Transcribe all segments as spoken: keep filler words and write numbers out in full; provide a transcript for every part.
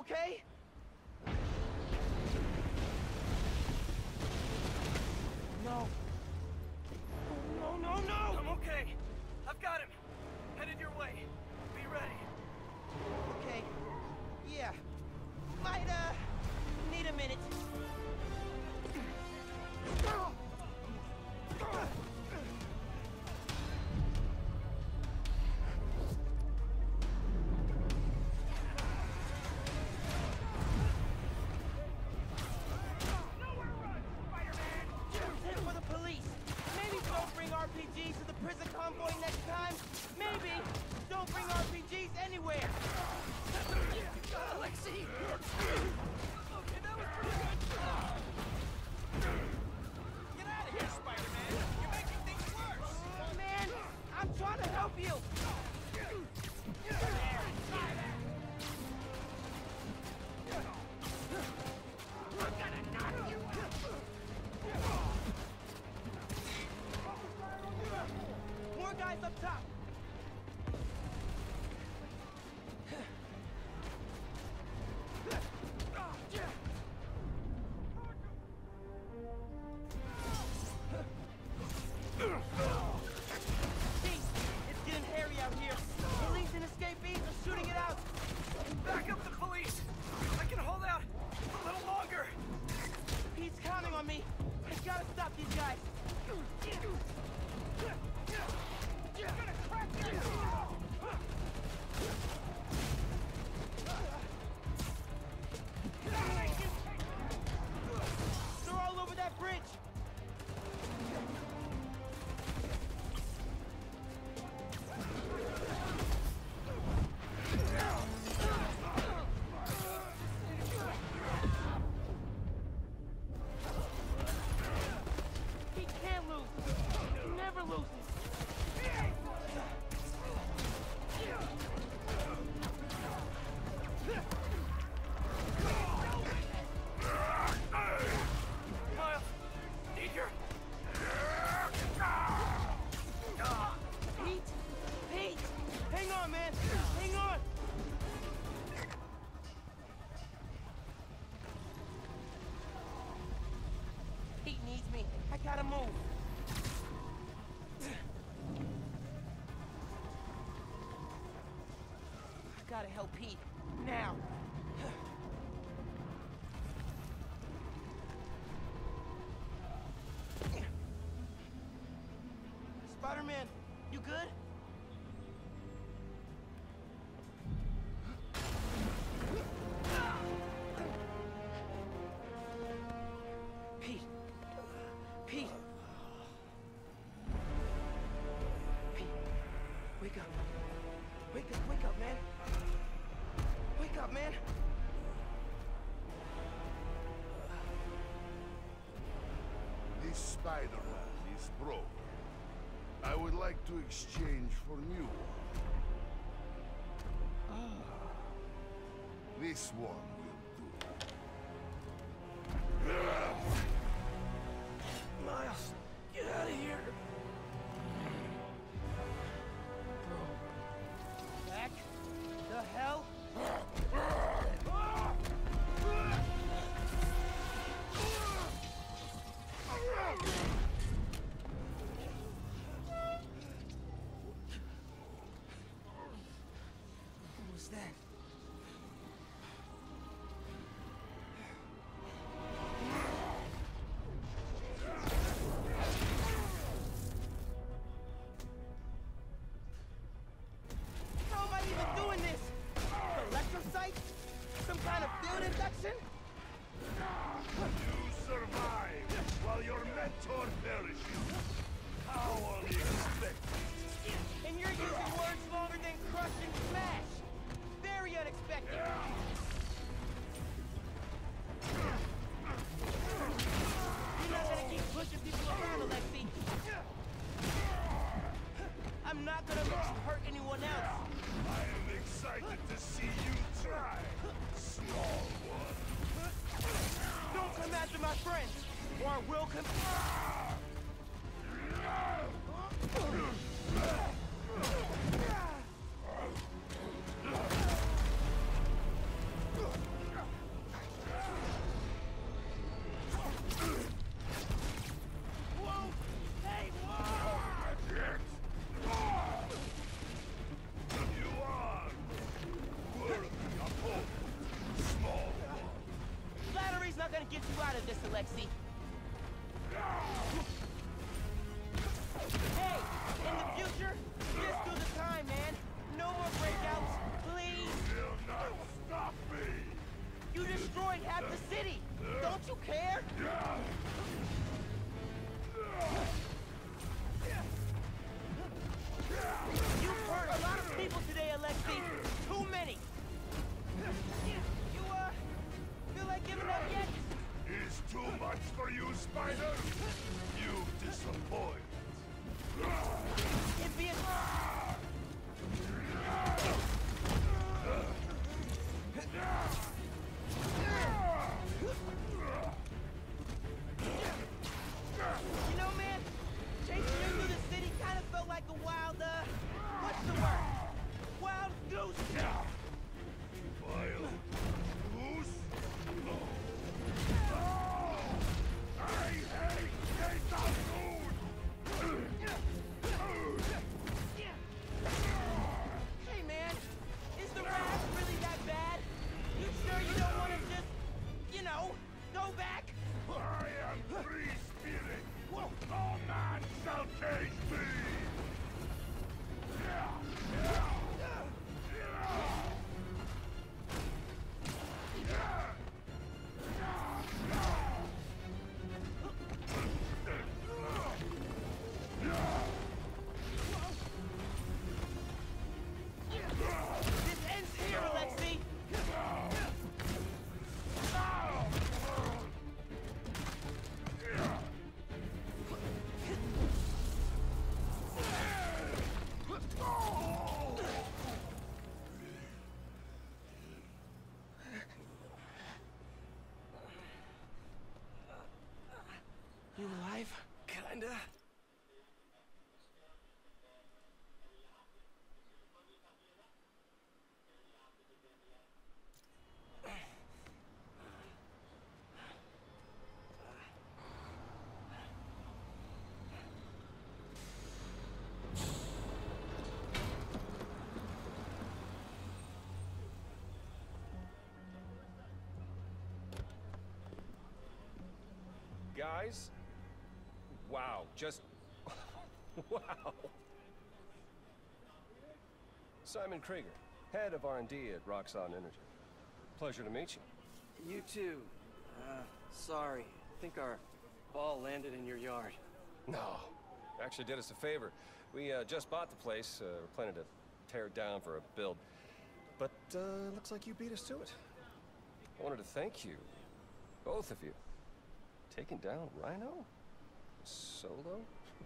okay? No. No, no, no! I'm okay. I've got him. Headed your way. Be ready. Okay. Yeah. Might, uh, need a minute. R P Gs to the prison convoy next time? Maybe! Don't bring R P Gs anywhere! Alexei! Okay, that was pretty good! Get out of here, Spider-Man! You're making things worse! Oh, man! I'm trying to help you! There! Try that! I'm gonna knock you out! More guys up top! It's getting hairy out here. Police and escapees are shooting it out. Back up the police! I can hold out a little longer! He's counting on me. I gotta stop these guys. You're gonna crack your They're all over that bridge. He can't lose. He never loses. Miles, need your... Pete! Pete! Hang on, man! Hang on! Pete needs me. I gotta move. I gotta help Pete. Now! Spider-Man, you good? Pete. Pete. Pete. Wake up. Wake up, wake up, man. Wake up, man. This Spider-Man is broke. I would like to exchange for new one. This one will do. Miles, get out of here! Back the hell? What was that? How am I even doing this? Electrocyte? Some kind of field infection? You survive while your mentor perishes. How unexpected. And you're using words longer than crush and smash! Very unexpected! You're not gonna keep pushing people around, Alexei! I'm not gonna let you hurt anyone else! I am excited to see you try, small one. Don't come after my friends, or I will come... Alexi. Hey, in the future, just do the time, man. No more breakouts, please. Will not stop me! You destroyed half the city. Don't you care? You've hurt a lot of people today, Alexi. Too many. You, uh, feel like giving up yet? Is too much for you, Spider? You disappoint. It'd be a... You know, man, chasing you through the city kind of felt like a wild, uh, what's the word? Wild goose chase. Wild goose? No. I hate data food! Hey, man, is the rash really that bad? You sure you don't want to just, you know, go back? I am free spirit! No man shall cage me! This ends here, Alexi. You alive? Kinda. Guys, wow, just wow. Simon Krieger, head of R and D at Roxxon Energy. Pleasure to meet you. You too. Uh, sorry. I think our ball landed in your yard. No, actually did us a favor. We uh, just bought the place. Uh, we're planning to tear it down for a build. But uh, looks like you beat us to it. I wanted to thank you, both of you. Taking down Rhino? Solo?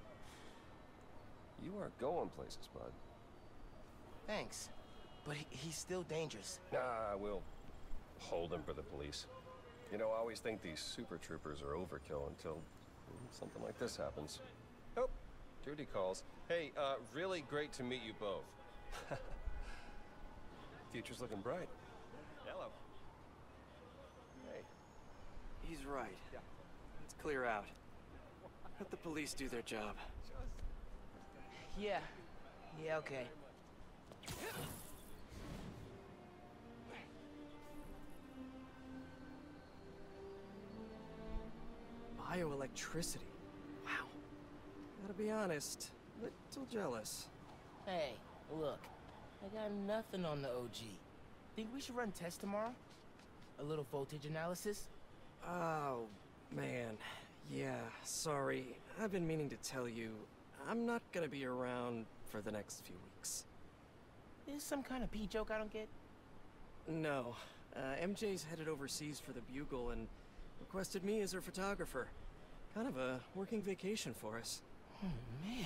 You are going places, bud. Thanks, but he, he's still dangerous. Nah, we'll hold him for the police. You know, I always think these super troopers are overkill until mm, something like this happens. Oh, duty calls. Hey, uh, really great to meet you both. Future's looking bright. Hello. Hey. He's right. Yeah. Let's clear out. Let the police do their job. Yeah. Yeah, okay. Bioelectricity. Wow. Gotta be honest, little jealous. Hey, look. I got nothing on the O G. Think we should run tests tomorrow? A little voltage analysis? Oh, man. Yeah, sorry. I've been meaning to tell you, I'm not gonna be around for the next few weeks. Is some kind of pee joke I don't get? No. Uh, M J's headed overseas for the Bugle and requested me as her photographer. Kind of a working vacation for us. Oh, man.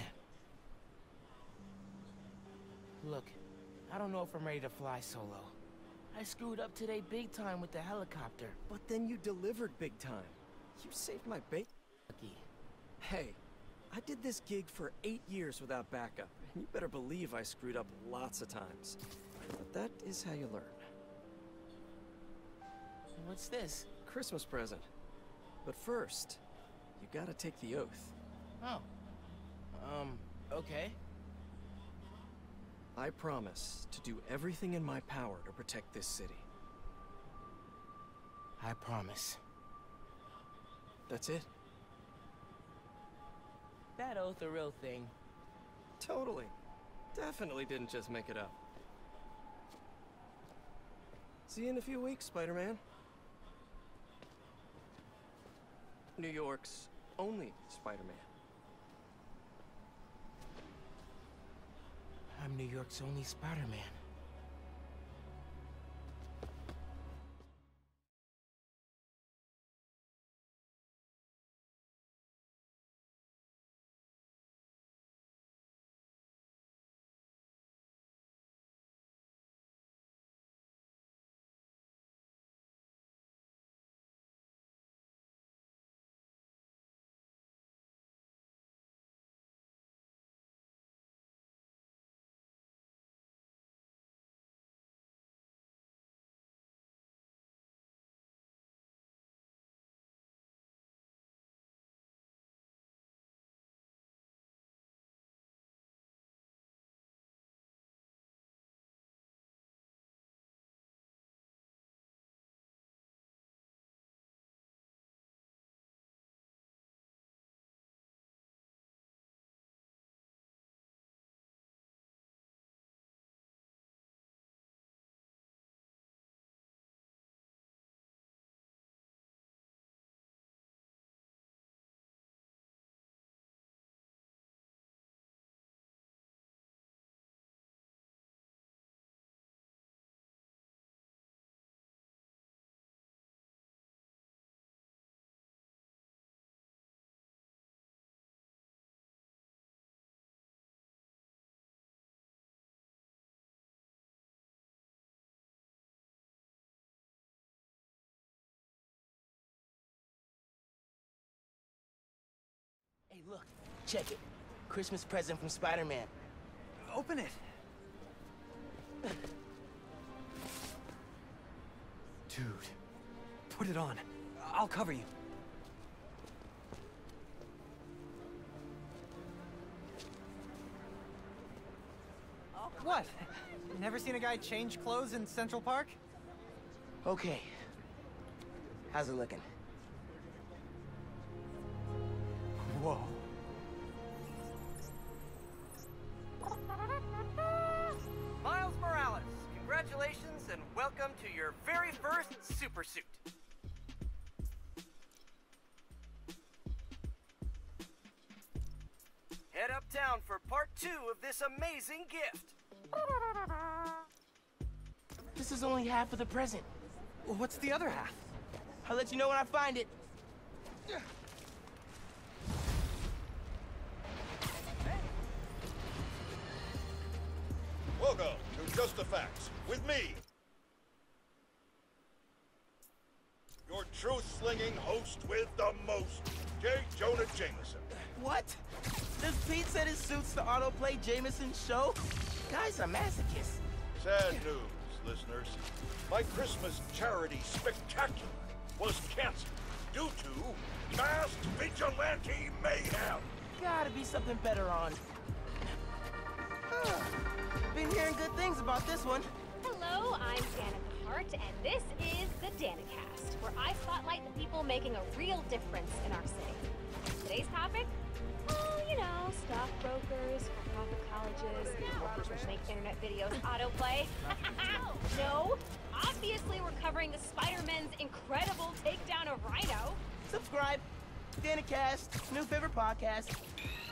Look, I don't know if I'm ready to fly solo. I screwed up today big time with the helicopter. But then you delivered big time. You saved my bait. Lucky. Hey, I did this gig for eight years without backup, and you better believe I screwed up lots of times. But that is how you learn. What's this? Christmas present. But first, you gotta take the oath. Oh. Um, okay. I promise to do everything in my power to protect this city. I promise. That's it. That oath a real thing. Totally. Definitely didn't just make it up. See you in a few weeks, Spider-Man. New York's only Spider-Man. I'm New York's only Spider-Man. Hey, look. Check it. Christmas present from Spider-Man. Open it. Dude, put it on. I'll cover you. What? Never seen a guy change clothes in Central Park? Okay. How's it looking? Whoa. Miles Morales, congratulations and welcome to your very first super suit. Head uptown for part two of this amazing gift. This is only half of the present. Well, what's the other half? I'll let you know when I find it. Welcome to Just the Facts with me, your truth-slinging host with the most, J. Jonah Jameson. What? Does Pete set his suits to autoplay Jameson's show? Guy's a masochist. Sad news, listeners. My Christmas charity spectacular was canceled due to masked vigilante mayhem. Gotta be something better on. Been hearing good things about this one. Hello, I'm Danica Hart, and this is the Danicast, where I spotlight the people making a real difference in our city. Today's topic? Well, you know, stockbrokers, for-profit colleges, workers which make internet videos autoplay. No, obviously we're covering the Spider-Man's incredible takedown of Rhino. Subscribe. Danicast, new favorite podcast.